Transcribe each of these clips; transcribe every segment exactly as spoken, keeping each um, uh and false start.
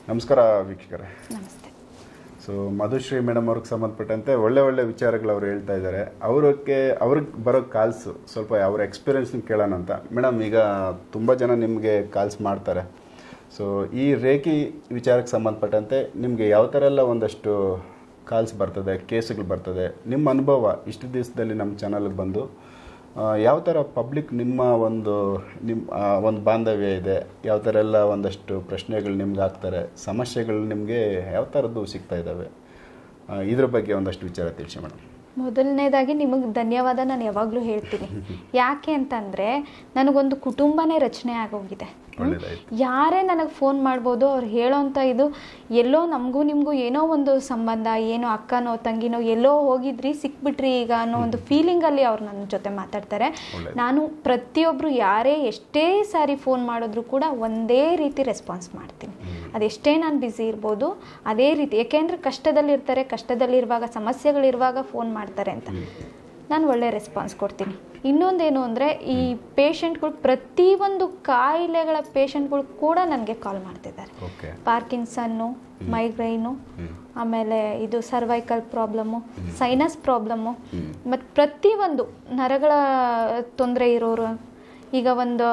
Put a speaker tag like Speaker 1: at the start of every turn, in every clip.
Speaker 1: ನಮಸ್ಕಾರ ವೀಕ್ಷಕರೇ.
Speaker 2: ನಮಸ್ತೆ.
Speaker 1: ಸೊ ಮಧುಶ್ರೀ ಮೇಡಮ್ ಅವ್ರಿಗೆ ಸಂಬಂಧಪಟ್ಟಂತೆ ಒಳ್ಳೆ ಒಳ್ಳೆ ವಿಚಾರಗಳು ಅವ್ರು ಹೇಳ್ತಾ ಇದ್ದಾರೆ. ಅವ್ರಿಗೆ ಅವ್ರಿಗೆ ಬರೋ ಕಾಲ್ಸ್ ಸ್ವಲ್ಪ ಅವ್ರ ಎಕ್ಸ್ಪೀರಿಯನ್ಸ್ನ ಕೇಳೋಣ ಅಂತ. ಮೇಡಮ್, ಈಗ ತುಂಬ ಜನ ನಿಮಗೆ ಕಾಲ್ಸ್ ಮಾಡ್ತಾರೆ. ಸೊ ಈ ರೇಖಿ ವಿಚಾರಕ್ಕೆ ಸಂಬಂಧಪಟ್ಟಂತೆ ನಿಮಗೆ ಯಾವ ಥರ ಎಲ್ಲ ಒಂದಷ್ಟು ಕಾಲ್ಸ್ ಬರ್ತದೆ, ಕೇಸುಗಳು ಬರ್ತದೆ, ನಿಮ್ಮ ಅನುಭವ ಇಷ್ಟು ದಿವಸದಲ್ಲಿ ನಮ್ಮ ಚಾನಲ್ಗೆ ಬಂದು ಯಾವ ಥರ ಪಬ್ಲಿಕ್ ನಿಮ್ಮ ಒಂದು ನಿಮ್ಮ ಒಂದು ಬಾಂಧವ್ಯ ಇದೆ, ಯಾವ ಥರ ಎಲ್ಲ ಒಂದಷ್ಟು ಪ್ರಶ್ನೆಗಳು ನಿಮ್ಗೆ ಆಗ್ತಾರೆ, ಸಮಸ್ಯೆಗಳು ನಿಮಗೆ ಯಾವ ಥರದ್ದು ಸಿಗ್ತಾ ಇದ್ದಾವೆ, ಇದ್ರ ಬಗ್ಗೆ ಒಂದಷ್ಟು ವಿಚಾರ ತಿಳಿಸಿ ಮೇಡಮ್.
Speaker 2: ಮೊದಲನೇದಾಗಿ ನಿಮಗೆ ಧನ್ಯವಾದ ನಾನು ಯಾವಾಗಲೂ ಹೇಳ್ತೀನಿ. ಯಾಕೆ ಅಂತಂದರೆ ನನಗೊಂದು ಕುಟುಂಬನೇ ರಚನೆ ಆಗೋಗಿದೆ. ಯಾರೇ ನನಗೆ ಫೋನ್ ಮಾಡ್ಬೋದು, ಅವ್ರು ಹೇಳೋಂಥ ಇದು ಎಲ್ಲೋ ನಮಗೂ ನಿಮಗೂ ಏನೋ ಒಂದು ಸಂಬಂಧ, ಏನೋ ಅಕ್ಕನೋ ತಂಗಿನೋ ಎಲ್ಲೋ ಹೋಗಿದ್ರಿ ಸಿಕ್ಬಿಟ್ರಿ ಈಗ ಅನ್ನೋ ಒಂದು ಫೀಲಿಂಗಲ್ಲಿ ಅವ್ರು ನನ್ನ ಜೊತೆ ಮಾತಾಡ್ತಾರೆ. ನಾನು ಪ್ರತಿಯೊಬ್ಬರು ಯಾರೇ ಎಷ್ಟೇ ಸಾರಿ ಫೋನ್ ಮಾಡಿದ್ರು ಕೂಡ ಒಂದೇ ರೀತಿ ರೆಸ್ಪಾನ್ಸ್ ಮಾಡ್ತೀನಿ. ಅದೆಷ್ಟೇ ನಾನು ಬ್ಯುಸಿ ಇರ್ಬೋದು ಅದೇ ರೀತಿ, ಏಕೆಂದರೆ ಕಷ್ಟದಲ್ಲಿರ್ತಾರೆ, ಕಷ್ಟದಲ್ಲಿರುವಾಗ ಸಮಸ್ಯೆಗಳಿರುವಾಗ ಫೋನ್ ಮಾಡ್ತಾರೆ ಅಂತ ನಾನು ಒಳ್ಳೆ ರೆಸ್ಪಾನ್ಸ್ ಕೊಡ್ತೀನಿ. ಇನ್ನೊಂದೇನು ಅಂದರೆ ಈ ಪೇಷಂಟ್ಗಳು ಪ್ರತಿಯೊಂದು ಕಾಯಿಲೆಗಳ ಪೇಷಂಟ್ಗಳು ಕೂಡ ನನಗೆ ಕಾಲ್ ಮಾಡ್ತಿದ್ದಾರೆ. ಪಾರ್ಕಿನ್ಸನ್ನು, ಮೈಗ್ರೈನು, ಆಮೇಲೆ ಇದು ಸರ್ವೈಕಲ್ ಪ್ರಾಬ್ಲಮ್ಮು, ಸೈನಸ್ ಪ್ರಾಬ್ಲಮ್ಮು, ಮತ್ತು ಪ್ರತಿಯೊಂದು ನರಗಳ ತೊಂದರೆ ಇರೋರು. ಈಗ ಒಂದು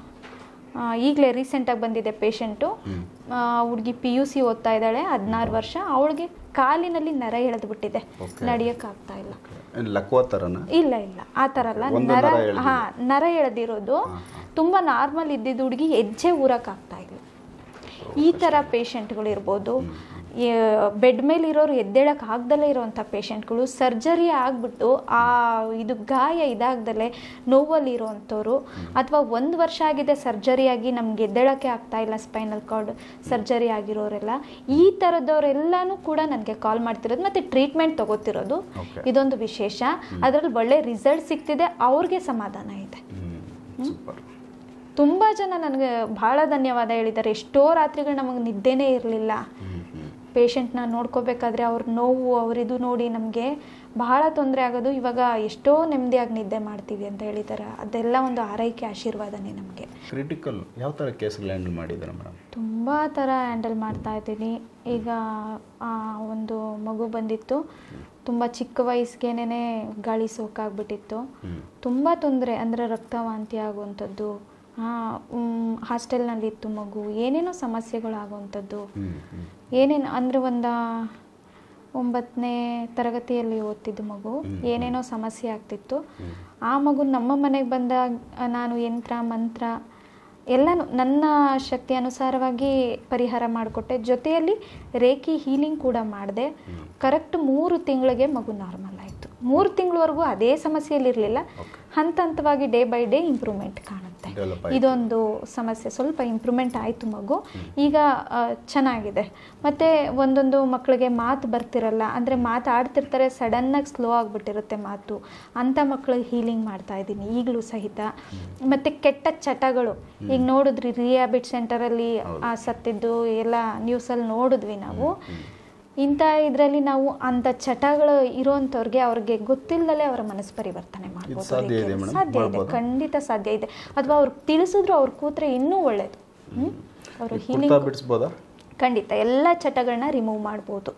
Speaker 2: ಈಗಲೇ ರೀಸೆಂಟಾಗಿ ಬಂದಿದೆ ಪೇಷಂಟು, ಹುಡುಗಿ ಪಿ ಯು ಸಿ ಓದ್ತಾ ಇದ್ದಾಳೆ, ಹದಿನಾರು ವರ್ಷ. ಅವಳಿಗೆ ಕಾಲಿನಲ್ಲಿ ನರ ಎಳೆದ್ಬಿಟ್ಟಿದೆ, ನಡೆಯೋಕ್ಕಾಗ್ತಾ ಇಲ್ಲ. ಇಲ್ಲ ಇಲ್ಲ ಆ ಥರ ಅಲ್ಲ, ನರ ಹಾ ನರ ಎಳೆದಿರೋದು ತುಂಬ ನಾರ್ಮಲ್ ಇದ್ದಿದ್ದು ಹುಡುಗಿ ಹೆಜ್ಜೆ ಊರಕ್ಕಾಗ್ತಾ ಇಲ್ಲ. ಈ ಥರ ಪೇಷಂಟ್ಗಳು ಇರ್ಬೋದು. ಬೆಡ್ ಮೇಲೆ ಇರೋರು ಎದ್ದೇಳಕ್ಕೆ ಆಗ್ದಲೇ ಇರೋವಂಥ ಪೇಷಂಟ್ಗಳು, ಸರ್ಜರಿ ಆಗಿಬಿಟ್ಟು ಆ ಇದು ಗಾಯ ಇದಾಗ್ದಲೇ ನೋವಲ್ಲಿ ಇರೋವಂಥವ್ರು, ಅಥವಾ ಒಂದು ವರ್ಷ ಆಗಿದೆ ಸರ್ಜರಿ ಆಗಿ ನಮ್ಗೆ ಎದ್ದೇಳಕ್ಕೆ ಆಗ್ತಾ ಇಲ್ಲ, ಸ್ಪೈನಲ್ ಕಾರ್ಡ್ ಸರ್ಜರಿ ಆಗಿರೋರೆಲ್ಲ, ಈ ಥರದವರೆಲ್ಲನೂ ಕೂಡ ನನಗೆ ಕಾಲ್ ಮಾಡ್ತಿರೋದು ಮತ್ತು ಟ್ರೀಟ್ಮೆಂಟ್ ತಗೋತಿರೋದು. ಇದೊಂದು ವಿಶೇಷ. ಅದರಲ್ಲಿ ಒಳ್ಳೆ ರಿಸಲ್ಟ್ ಸಿಗ್ತಿದೆ, ಅವ್ರಿಗೆ ಸಮಾಧಾನ ಇದೆ. ತುಂಬ ಜನ ನನಗೆ ಭಾಳ ಧನ್ಯವಾದ ಹೇಳಿದ್ದಾರೆ. ಎಷ್ಟೋ ರಾತ್ರಿಗಳು ನಮಗೆ ನಿದ್ದೆನೇ ಇರಲಿಲ್ಲ, ಪೇಷಂಟ್ನ ನೋಡ್ಕೋಬೇಕಾದ್ರೆ ಅವ್ರ ನೋವು ಅವರಿದು ನೋಡಿ ನಮಗೆ ಬಹಳ ತೊಂದರೆ ಆಗೋದು, ಇವಾಗ ಎಷ್ಟೋ ನೆಮ್ಮದಿಯಾಗಿ ನಿದ್ದೆ ಮಾಡ್ತೀವಿ ಅಂತ ಹೇಳಿದ್ದಾರೆ. ಅದೆಲ್ಲ ಒಂದು ಆರೈಕೆ ಆಶೀರ್ವಾದನೇ ನಮಗೆ.
Speaker 1: ಕ್ರಿಟಿಕಲ್ ಯಾವ ಥರ ಕೇಸ್ಗಳು ಹ್ಯಾಂಡಲ್ ಮಾಡಿದ್ದಾರೆ ಮೇಡಮ್?
Speaker 2: ತುಂಬ ಥರ ಹ್ಯಾಂಡಲ್ ಮಾಡ್ತಾ ಇದ್ದೀನಿ. ಈಗ ಒಂದು ಮಗು ಬಂದಿತ್ತು, ತುಂಬ ಚಿಕ್ಕ ವಯಸ್ಸಿಗೇನೆ ಗಾಳಿ ಸೋಕಾಗ್ಬಿಟ್ಟಿತ್ತು, ತುಂಬ ತೊಂದರೆ, ಅಂದರೆ ರಕ್ತವಾಂತಿ ಆಗುವಂಥದ್ದು, ಹಾಸ್ಟೆಲ್ನಲ್ಲಿ ಇತ್ತು ಮಗು, ಏನೇನೋ ಸಮಸ್ಯೆಗಳಾಗುವಂಥದ್ದು, ಏನೇನು ಅಂದರೆ ಒಂದು ಒಂಬತ್ತನೇ ತರಗತಿಯಲ್ಲಿ ಓದ್ತಿದ್ದು ಮಗು, ಏನೇನೋ ಸಮಸ್ಯೆ ಆಗ್ತಿತ್ತು. ಆ ಮಗು ನಮ್ಮ ಮನೆಗೆ ಬಂದಾಗ ನಾನು ಯಂತ್ರ ಮಂತ್ರ ಎಲ್ಲನೂ ನನ್ನ ಶಕ್ತಿ ಅನುಸಾರವಾಗಿ ಪರಿಹಾರ ಮಾಡಿಕೊಟ್ಟೆ. ಜೊತೆಯಲ್ಲಿ ರೇಖಿ ಹೀಲಿಂಗ್ ಕೂಡ ಮಾಡಿದೆ. ಕರೆಕ್ಟ್ ಮೂರು ತಿಂಗಳಿಗೆ ಮಗು ನಾರ್ಮಲ್ ಆಯಿತು. ಮೂರು ತಿಂಗಳವರೆಗೂ ಅದೇ ಸಮಸ್ಯೆಯಲ್ಲಿರಲಿಲ್ಲ. ಹಂತ ಹಂತವಾಗಿ ಡೇ ಬೈ ಡೇ ಇಂಪ್ರೂವ್ಮೆಂಟ್ ಕಾಣುತ್ತೆ. ಇದೊಂದು ಸಮಸ್ಯೆ ಸ್ವಲ್ಪ ಇಂಪ್ರೂವ್ಮೆಂಟ್ ಆಯಿತು ಮಗು, ಈಗ ಚೆನ್ನಾಗಿದೆ. ಮತ್ತು ಒಂದೊಂದು ಮಕ್ಕಳಿಗೆ ಮಾತು ಬರ್ತಿರಲ್ಲ, ಅಂದರೆ ಮಾತು ಆಡ್ತಿರ್ತಾರೆ, ಸಡನ್ನಾಗಿ ಸ್ಲೋ ಆಗಿಬಿಟ್ಟಿರುತ್ತೆ ಮಾತು, ಅಂಥ ಮಕ್ಕಳಿಗೆ ಹೀಲಿಂಗ್ ಮಾಡ್ತಾ ಇದ್ದೀನಿ ಈಗಲೂ ಸಹಿತ. ಮತ್ತು ಕೆಟ್ಟ ಚಟಗಳು, ಈಗ ನೋಡಿದ್ರಿ ರಿಹ್ಯಾಬಿಟ್ ಸೆಂಟರಲ್ಲಿ ಸತ್ತಿದ್ದು ಎಲ್ಲ ನ್ಯೂಸಲ್ಲಿ ನೋಡಿದ್ವಿ ನಾವು. ಇಂಥ ಇದರಲ್ಲಿ ನಾವು ಅಂಥ ಚಟಗಳು ಇರೋವಂಥವ್ರಿಗೆ ಅವ್ರಿಗೆ ಗೊತ್ತಿಲ್ಲದಲೇ ಅವರ ಮನಸ್ಸು ಪರಿವರ್ತನೆ ಮಾಡ್ಬೋದು. ಸಾಧ್ಯ ಇದೆ, ಖಂಡಿತ ಸಾಧ್ಯ ಇದೆ. ಅಥವಾ ಅವ್ರಿಗೆ ತಿಳಿಸಿದ್ರು ಅವ್ರು ಕೂತ್ರೆ ಇನ್ನೂ ಒಳ್ಳೇದು. ಅವರು ಹೀಲಿಂಗ್ ಖಂಡಿತ ಎಲ್ಲ ಚಟಗಳನ್ನ ರಿಮೂವ್ ಮಾಡ್ಬೋದು.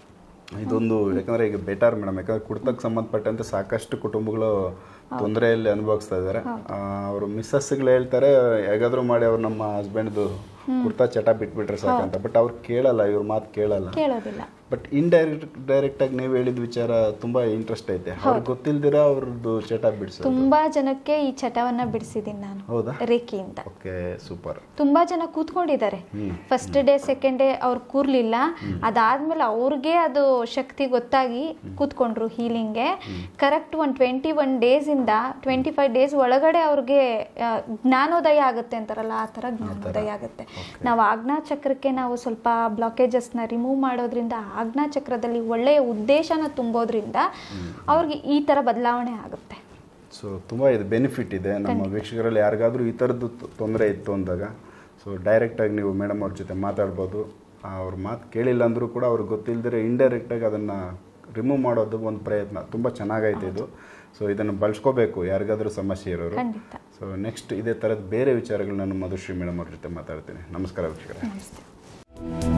Speaker 1: ಇದೊಂದು ಯಾಕಂದರೆ ಈಗ ಬೆಟರ್ ಮೇಡಮ್, ಯಾಕಂದರೆ ಕುಡ್ತಕ್ಕೆ ಸಂಬಂಧಪಟ್ಟಂತೆ ಸಾಕಷ್ಟು ಕುಟುಂಬಗಳು ತೊಂದರೆಯಲ್ಲಿ ಅನುಭವಿಸ್ತಾ ಇದ್ದಾರೆ. ಅವರು ಮಿಸ್ಸಸ್ಗಳು ಹೇಳ್ತಾರೆ ಹೇಗಾದರೂ ಮಾಡಿ ಅವ್ರು ನಮ್ಮ ಹಸ್ಬೆಂಡ್ದು ಕುರ್ತಾ ಚಟ ಬಿಟ್ಬಿಟ್ರೆ ಸಾಕಂತ, ಬಟ್ ಅವ್ರು ಕೇಳಲ್ಲ, ಇವ್ರ ಮಾತು ಕೇಳಲ್ಲ. ಬಟ್ ಇಂಡೈರೆಕ್ಟ್ ಡೈರೆಕ್ಟ್ ಆಗಿ ನೀವು ಹೇಳಿದ ವಿಚಾರ ತುಂಬಾ ಇಂಟ್ರೆಸ್ಟ್ ಐತೆ. ಅವ್ರಿಗೆ ಗೊತ್ತಿಲ್ದಿರ ಅವ್ರದ್ದು ಚಟ ಬಿಡಿಸ
Speaker 2: ತುಂಬಾ ಜನಕ್ಕೆ ಈ ಚಟವನ್ನ ಬಿಡಿಸಿದೀನಿ ನಾನು.
Speaker 1: ಹೌದಾ?
Speaker 2: ರೇಖಿಯಿಂದ.
Speaker 1: Okay, super.
Speaker 2: ತುಂಬಾ ಜನ ಕೂತ್ಕೊಂಡಿದ್ದಾರೆ. ಫಸ್ಟ್ ಡೇ ಸೆಕೆಂಡ್ ಡೇ ಅವ್ರು ಕೂರ್ಲಿಲ್ಲ, ಅದಾದ್ಮೇಲೆ ಅವ್ರಿಗೆ ಅದು ಶಕ್ತಿ ಗೊತ್ತಾಗಿ ಕೂತ್ಕೊಂಡ್ರು ಹೀಲಿಂಗ್ಗೆ. Correct one twenty one days ಇಂದ ಟ್ವೆಂಟಿ ಫೈವ್ ಡೇಸ್ ಒಳಗಡೆ ಅವ್ರಿಗೆ ಜ್ಞಾನೋದಯ ಆಗುತ್ತೆ ಅಂತಾರಲ್ಲ, ಆ ತರ ಜ್ಞಾನೋದಯ ಆಗುತ್ತೆ. ನಾವು ಆಜ್ಞಾ ಚಕ್ರಕ್ಕೆ ನಾವು ಸ್ವಲ್ಪ ಬ್ಲಾಕೇಜಸ್ ನ ರಿಮೂವ್ ಮಾಡೋದ್ರಿಂದ, ಆಜ್ಞಾ ಚಕ್ರದಲ್ಲಿ ಒಳ್ಳೆಯ ಉದ್ದೇಶನ ತುಂಬೋದ್ರಿಂದ ಅವ್ರಿಗೆ ಈ ತರ ಬದಲಾವಣೆ ಆಗುತ್ತೆ.
Speaker 1: ಸೊ ತುಂಬಾ ಇದು ಬೆನಿಫಿಟ್ ಇದೆ. ನಮ್ಮ ವೀಕ್ಷಕರಲ್ಲಿ ಯಾರಿಗಾದ್ರೂ ಈ ಥರದ್ದು ತೊಂದರೆ ಇತ್ತು ಅಂದಾಗ ಸೊ ಡೈರೆಕ್ಟಾಗಿ ನೀವು ಮೇಡಮ್ ಅವ್ರ ಜೊತೆ ಮಾತಾಡ್ಬೋದು. ಅವ್ರ ಮಾತು ಕೇಳಿಲ್ಲ ಅಂದರೂ ಕೂಡ ಅವ್ರಿಗೆ ಗೊತ್ತಿಲ್ಲದಿರೋ ಇಂಡೈರೆಕ್ಟಾಗಿ ಅದನ್ನು ರಿಮೂವ್ ಮಾಡೋದು ಒಂದು ಪ್ರಯತ್ನ ತುಂಬ ಚೆನ್ನಾಗೈತೆ ಇದು. ಸೊ ಇದನ್ನು ಬಳಸ್ಕೋಬೇಕು ಯಾರಿಗಾದರೂ ಸಮಸ್ಯೆ ಇರೋರು. ಸೊ ನೆಕ್ಸ್ಟ್ ಇದೇ ಥರದ ಬೇರೆ ವಿಚಾರಗಳು ನಾನು ಮಧುಶ್ರೀ ಮೇಡಮ್ ಅವ್ರ ಜೊತೆ ಮಾತಾಡ್ತೀನಿ. ನಮಸ್ಕಾರ ವೀಕ್ಷಕರೇ.